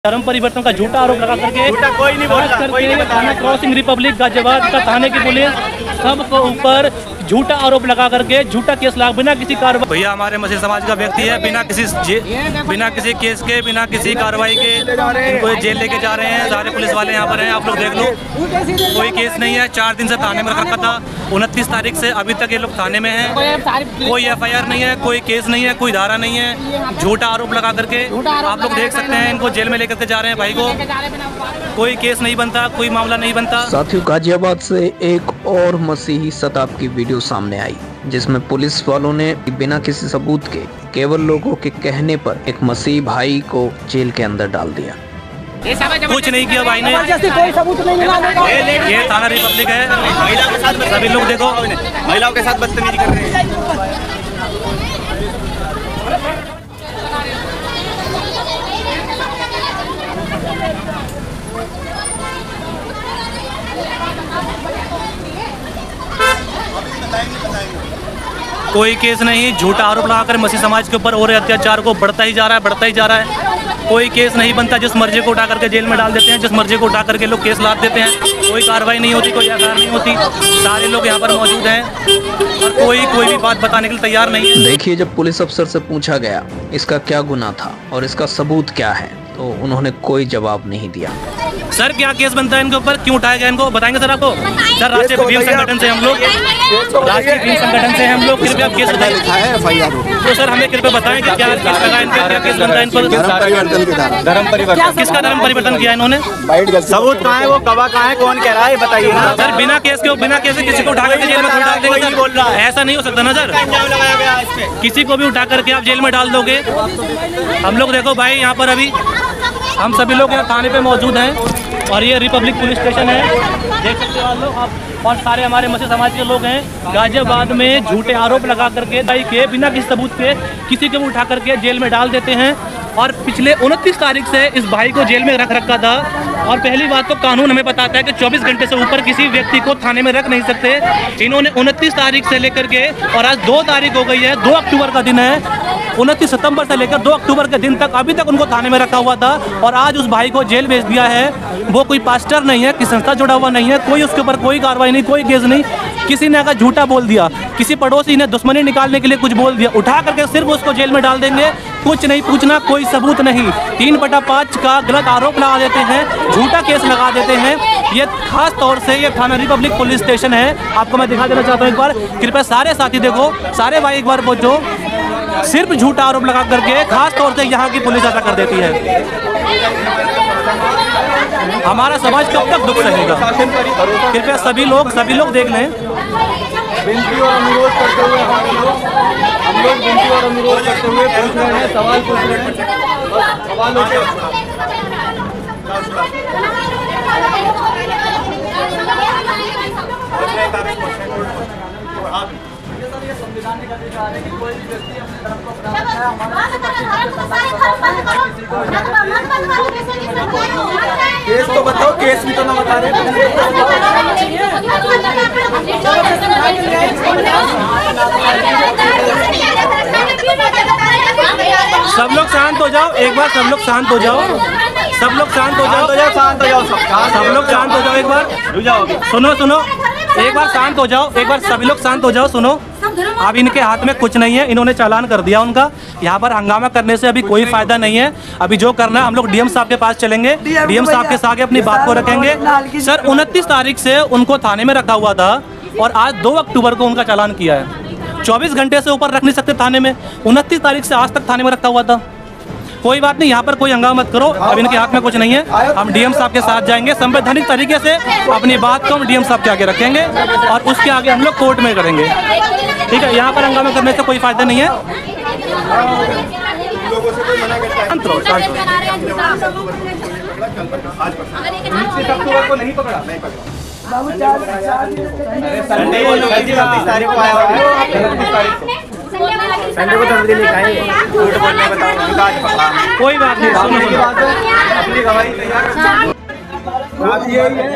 धर्म परिवर्तन का झूठा आरोप लगा करके कोई नहीं बोल रहा, थाना क्रॉसिंग रिपब्लिक गाजियाबाद का थाने की पुलिस सबको ऊपर झूठा आरोप लगा करके झूठा केस लगा बिना किसी कार्रवाई। भैया हमारे मसीह समाज का व्यक्ति है, बिना किसी केस के, बिना किसी कार्रवाई के इनको जेल लेके जा रहे हैं। सारे पुलिस वाले यहाँ पर हैं, आप लोग देख लो। कोई केस नहीं है, 4 दिन से थाने में रखा था। 29 तारीख से अभी तक ये लोग थाने में हैं। कोई FIR नहीं है, कोई केस नहीं है, कोई धारा नहीं है। झूठा आरोप लगा करके आप लोग देख सकते हैं, इनको जेल में लेकर के जा रहे हैं भाई को। कोई केस नहीं बनता, कोई मामला नहीं बनता। साथियों, गाजियाबाद से एक और मसीही शताब्दी की वीडियो सामने आई, जिसमें पुलिस वालों ने बिना किसी सबूत के, केवल लोगों के कहने पर एक मसीही भाई को जेल के अंदर डाल दिया। कुछ नहीं किया भाई ने, कोई सबूत नहीं मिला। ये थाना रिपब्लिक है। महिला के साथ सभी लोग देखो, महिलाओं के साथ बदतमीजी कर रहे हैं। कोई केस नहीं, झूठा आरोप लगाकर मसीह समाज के ऊपर हो रहे अत्याचार को बढ़ता ही जा रहा है। कोई केस नहीं बनता, जिस मर्जी को उठा करके जेल में डाल देते हैं, जिस मर्जी को उठा करके लोग केस लाद देते हैं। कोई कार्रवाई नहीं होती, कोई FIR नहीं होती। सारे लोग यहाँ पर मौजूद हैं और कोई भी बात बताने के लिए तैयार नहीं है। देखिए, जब पुलिस अफसर से पूछा गया इसका क्या गुनाह था और इसका सबूत क्या है, तो उन्होंने कोई जवाब नहीं दिया। सर क्या केस बनता है इनके ऊपर, क्यों उठाया गया इनको, बताएंगे सर आपको। सर राष्ट्रीय भीम संगठन से हम लोग, कृपया केस बताएं। तो सर हमें कृपया बताएं कि क्या केस लगा इनका, क्या केस बनता है इन पर। धर्म परिवर्तन किसका धर्म परिवर्तन किया इन्होंने? सबूत कहाँ है, वो कवा कहाँ है, कौन कह रहा है, बताइए ना सर। बिना केस के किसी को उठा करके जेल में डाल देंगे सर, बोल रहा है। ऐसा नहीं हो सकता ना सर, किसी को भी उठा करके आप जेल में डाल दोगे। हम लोग देखो भाई, यहाँ पर अभी हम सभी लोग यहाँ थाने पे मौजूद हैं और ये रिपब्लिक पुलिस स्टेशन है, देख सकते हो आप लोग। और सारे हमारे मसीह समाज के लोग हैं। गाजियाबाद में झूठे आरोप लगा करके भाई के बिना किसी सबूत के किसी को भी उठा करके जेल में डाल देते हैं। और पिछले 29 तारीख से इस भाई को जेल में रख रखा था। और पहली बात तो कानून हमें बताता है कि 24 घंटे से ऊपर किसी व्यक्ति को थाने में रख नहीं सकते। इन्होंने 29 तारीख से लेकर के, और आज 2 तारीख हो गई है, 2 अक्टूबर का दिन है, 29 सितंबर से लेकर 2 अक्टूबर के दिन तक अभी तक उनको थाने में रखा हुआ था। और आज उस भाई को जेल भेज दिया है। वो कोई पास्टर नहीं है, किसी संस्था जुड़ा हुआ नहीं है, कोई उसके ऊपर कोई कार्रवाई नहीं, कोई केस नहीं। किसी ने अगर झूठा बोल दिया, किसी पड़ोसी ने दुश्मनी निकालने के लिए कुछ बोल दिया, उठा करके सिर्फ उसको जेल में डाल देंगे। कुछ नहीं पूछना, कोई सबूत नहीं। 3/5 का गलत आरोप लगा देते हैं, झूठा केस लगा देते हैं। ये खास तौर से ये थाना रिपब्लिक पुलिस स्टेशन है। आपको मैं दिखा देना चाहता हूँ एक बार, कृपया सारे साथी देखो, सारे भाई एक बार पहुँचो। सिर्फ झूठा आरोप लगा करके खास तौर से यहाँ की पुलिस ऐसा कर देती है। हमारा समाज कब तक दुख सहेगा? कृपया सभी लोग देख लें। विनती और अनुरोध करते हुए हम लोग विनती और अनुरोध करते हुए पूछ रहे हैं, सवाल पूछ रहे हैं। सवालों के केस तो बताओ, केस भी तो ना बता रहे। सब लोग शांत हो जाओ एक बार, सब लोग शांत हो जाओ, सब लोग शांत हो जाओ, शांत हो जाओ, सब लोग शांत हो जाओ एक बार। सुनो एक बार शांत हो जाओ, एक बार सभी लोग शांत हो जाओ। सुनो, अब इनके हाथ में कुछ नहीं है, इन्होंने चालान कर दिया उनका। यहाँ पर हंगामा करने से अभी कोई फायदा नहीं है। अभी जो करना है, हम लोग DM साहब के पास चलेंगे, DM साहब के आगे अपनी बात को रखेंगे। सर 29 तारीख से उनको थाने में रखा हुआ था और आज 2 अक्टूबर को उनका चालान किया है। 24 घंटे से ऊपर रख नहीं सकते थाने में। 29 तारीख से आज तक थाने में रखा हुआ था। कोई बात नहीं, यहाँ पर कोई हंगामा मत करो। अब इनके हाथ में कुछ नहीं है। हम DM साहब के साथ जाएंगे, संवैधानिक तरीके से अपनी बात को हम DM साहब के आगे रखेंगे और उसके आगे हम लोग कोर्ट में करेंगे। ठीक है, यहाँ पर हंगामा करने से कोई फायदा नहीं है। अक्टूबर को नहीं पकड़ा, संडे को जल्दी लेके आए। कोई बात नहीं, अपनी गवाही तैयार। बात ये है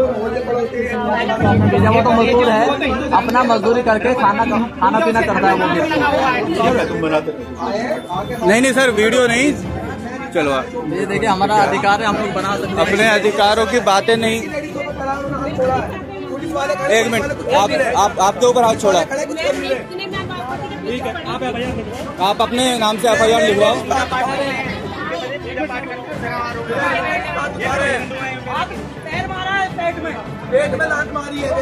वो तो मजदूर है, अपना मजदूरी करके खाना पीना करता है वो भी। नहीं सर, वीडियो नहीं, चलवा। ये देखिए हमारा अधिकार है, हम लोग बना सकते हैं। अपने अधिकारों की बातें नहीं। एक मिनट, आपके ऊपर हाथ छोड़ा। आप अपने नाम से FIR लिखवाओ। पेट में लात मारी है।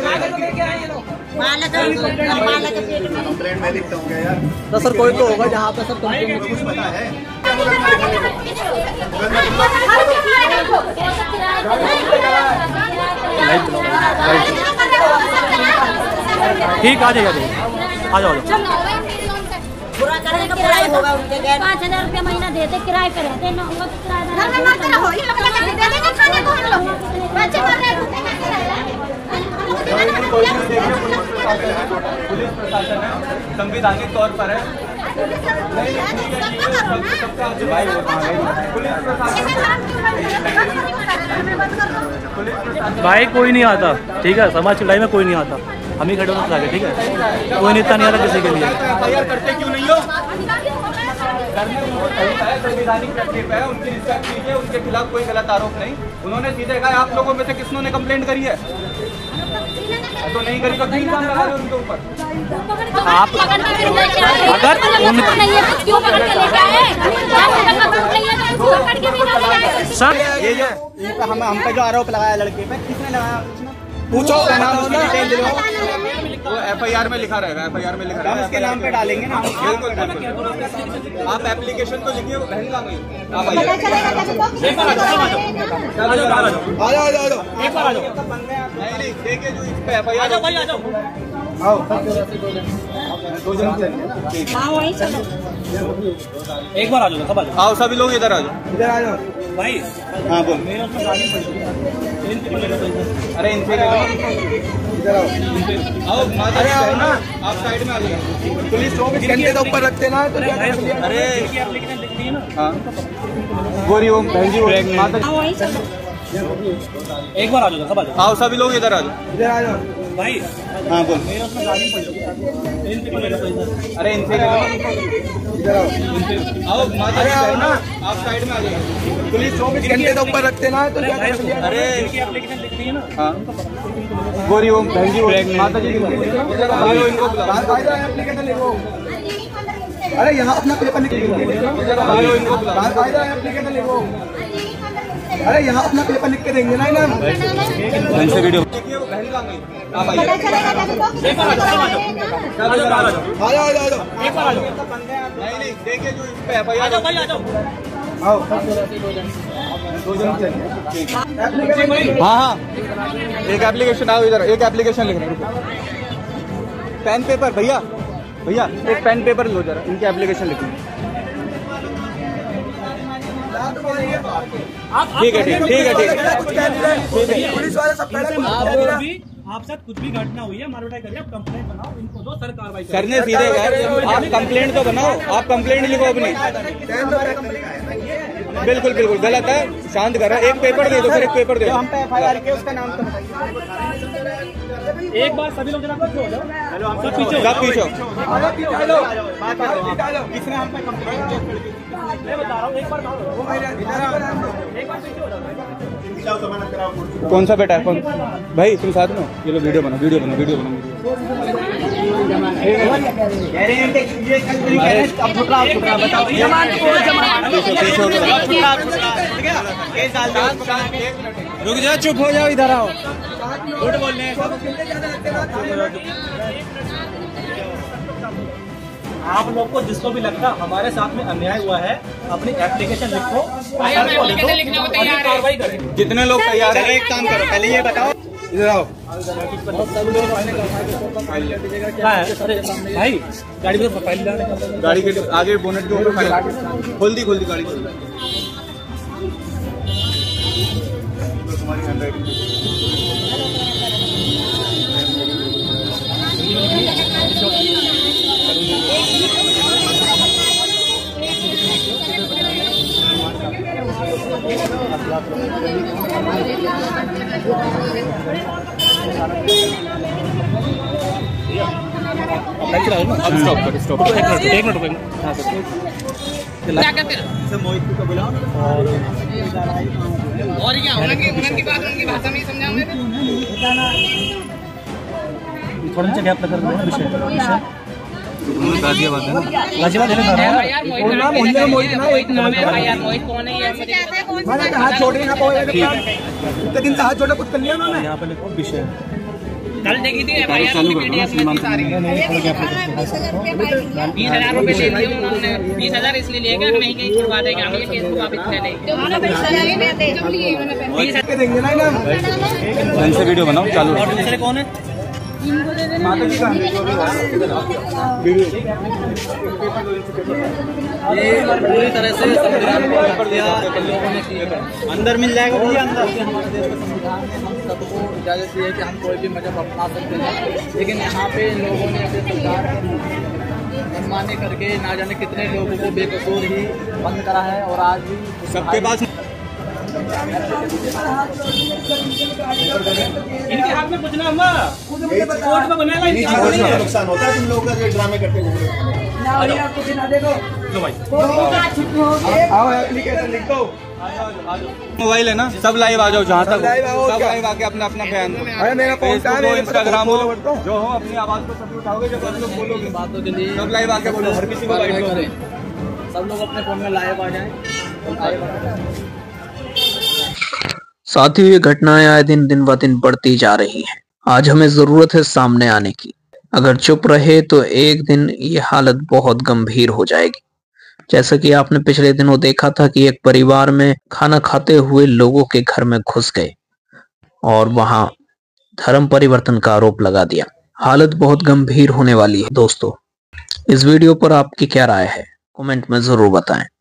कंप्लेंट में लिखता हूँ यार। तो सर कोई तो होगा जहाँ पे सर कंप्लेंट कुछ पता है। ठीक, आ जाइए आ जाओ। बुरा करने का बुरा ही होगा उनके गैर। 5000 रुपया महीना देते किराए पे रहते न, वो तो किराएदार घर में मत रहो, ये लोग दे देंगे खाने को हम लोग। बच्चे मर रहे हैं, पुलिस प्रशासन है, संविधानिक तौर पर है। भाई कोई नहीं आता, ठीक है, समाज की लड़ाई में कोई नहीं आता, हम ही खड़े होना, ठीक है, कोई नेता नहीं आता किसी के लिए। FIR करते क्यों नहीं हो? संविधानिक तरकीब है, उनकी रिस्पेक्ट कीजिए, उनके खिलाफ कोई गलत आरोप नहीं। उन्होंने सीधे कहा आप लोगों में से किसने कंप्लेंट करी है? तो नहीं करी तो क्यों इल्जाम लगा रहे उनके ऊपर? आप अगर सर ये जो हम पे जो आरोप लगाया लड़के पे, किसने लगाया? पूछो नाम, उसकी डिटेल दिलवाओ। वो FIR में लिखा रहेगा, FIR में लिखा रहेगा, उसके नाम पे डालेंगे ना। बिल्कुल बिल्कुल, आप एप्लीकेशन तो लिखिए। वो बहन कहाँ गई? आप आइए, एक बार आ जाओ। नहीं देखिए जो इस पे FIR। आ जाओ भाई, आ जाओ। आओ दो जन एक बार आ जाओ, सब आ जाओ। आओ, सभी लोग इधर आ जाओ, इधर आ जाओ भाई। हाँ बोल। अरे इनसे इधर आओ, अरे आओ ना, आप साइड में आ जाओ। पुलिस 24 घंटे तो ऊपर रखते ना, तो क्या? अरे हाँ, गोरी ओम बहन जी, माता एक बार आ जाओ, सब आ जाओ। आओ, सभी लोग इधर आ जाओ, इधर आ जाओ भाई। हाँ बोल। अरे इनसे इधर आओ, माता आओ ना, आप साइड में आ जाओ। पुलिस 24 घंटे तो ऊपर रखते ना, तो क्या? अरे हाँ, गोरी ओम बहन जी, माता जी इनको एप्लीकेशन लिखो। अरे यहाँ अपना पेपर लिखो, एप्लीकेशन लिखो। अरे यहाँ अपना पेपर लिख के देंगे ना इन्हें। वीडियो देखिए, वो बहन कहाँ गई? आप आइए, एक बार आ जाओ। नहीं देखिए जो इस पे FIR। आओ, हाँ हाँ, एक एप्लीकेशन। आओ इधर, एक एप्लीकेशन लिख रहे। पेन पेपर भैया, भैया एक पेन पेपर लो जरा, इनकी एप्लीकेशन लिखो। ठीक है, ठीक है, ठीक है। पुलिस वाले सब आप साथ कुछ भी घटना हुई है, मारवाटाई करिए, आप कंप्लेंट बनाओ, इनको दो, सर कार्रवाई करने सीधे आप कंप्लेंट तो बनाओ, आप कंप्लेंट लिखो अपनी। बिल्कुल बिल्कुल गलत है, शांत करो। एक पेपर दे दो, फिर एक पेपर दे दो। हम पे FIR के उसका नाम तो एक बार सभी लोग जरा पीछे हो जाओ, सब पीछे सब पीछे। किसने हम पे कंप्लेंट? मैं बता रहा हूँ, एक बार कौन सा बेटा है? कौन भाई? तुम साथ में? ये लो वीडियो बना, वीडियो बना, वीडियो बना। रुक जाओ, चुप हो जाओ, इधर आओ। झूठ बोलने आप लोग को जिसको भी लगता हमारे साथ में अन्याय हुआ है, अपनी एप्लीकेशन लिखो, कार्रवाई करें। जितने लोग तैयार हैं, एक काम करो, पहले ये बताओ, इधर आओ। अरे भाई, गाड़ी में फाइल, गाड़ी के आगे बोनेट के ऊपर फाइल खोल दी गाड़ी खोल दी। तुम्हारी हैंडराइटिंग अब स्टॉप कर, एक मिनट। मोहित को बुलाओ और क्या उनकी बात उनकी भाषा में समझाओगे। थोड़ा नीचे गैप लगा रहे हैं विषय गाजियाबाद है ना, गाजियाबाद है ना यार मोहित कौन है ये हाथ छोड़ रहे हैं इतने दिन से हाथ छोड़ा कुछ कर लिया उन्होंने। यहाँ पे लिखो विषय कल देखी थी एफआईआर की वीडियो में सारी 20,000 रुपए ले लिए उन्होंने। 20,000 इसलिए लिए कि नहीं कहीं छुड़वा देंगे हम ये केस को वापस ले लेंगे। इनसे वीडियो बनाओ चालू। और दूसरे कौन है? माता जी का ये पूरी तरह से संविधान को कर दिया लोगों ने की है। अंदर मिल जाएगा भैया अंदर। हमारे देश के संविधान में हम सबको इजाजत दी है कि हम कोई भी मजहब अपना सकते हैं, लेकिन यहाँ पे लोगों ने अपने सरकार मनमानी करके ना जाने कितने लोगों को बेकसूर ही बंद करा है। और आज भी सबके पास इनके हाथ में कुछ ना हुआ, कोर्ट में बनाएगा। नुकसान होता है तुम लोगों का जो ड्रामे करते हैं। आओ एप्लीकेशन लिख दो। मोबाइल है ना, सब लाइव आ जाओ जहाँ तक सब लाइव आके अपना अपना बयान दो। फेसबुक हो, इंस्टाग्राम हो, जो हो अपनी आवाज को सभी उठाओगे। जब आप लोग बोलोगे बातों के लिए सब लाइव आके बोलो, हर किसी को लाइव करें। सब लोग अपने फोन में लाइव आ जाएं। साथियों, ये घटनाएं आए दिन दिन ब दिन बढ़ती जा रही हैं। आज हमें जरूरत है सामने आने की। अगर चुप रहे तो एक दिन ये हालत बहुत गंभीर हो जाएगी। जैसा कि आपने पिछले दिनों देखा था कि एक परिवार में खाना खाते हुए लोगों के घर में घुस गए और वहां धर्म परिवर्तन का आरोप लगा दिया। हालत बहुत गंभीर होने वाली है दोस्तों। इस वीडियो पर आपकी क्या राय है, कमेंट में जरूर बताएं।